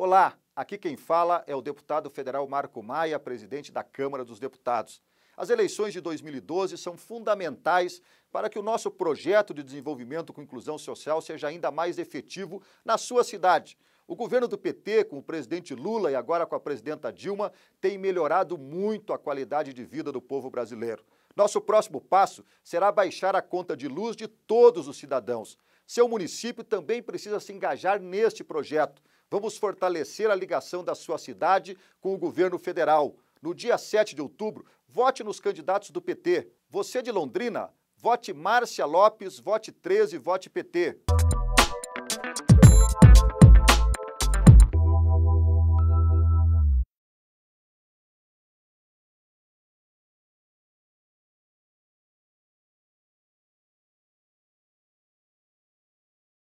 Olá, aqui quem fala é o deputado federal Marco Maia, presidente da Câmara dos Deputados. As eleições de 2012 são fundamentais para que o nosso projeto de desenvolvimento com inclusão social seja ainda mais efetivo na sua cidade. O governo do PT, com o presidente Lula e agora com a presidenta Dilma, tem melhorado muito a qualidade de vida do povo brasileiro. Nosso próximo passo será baixar a conta de luz de todos os cidadãos. Seu município também precisa se engajar neste projeto. Vamos fortalecer a ligação da sua cidade com o governo federal. No dia 7 de outubro, vote nos candidatos do PT. Você de Londrina, vote Márcia Lopes, vote 13, vote PT.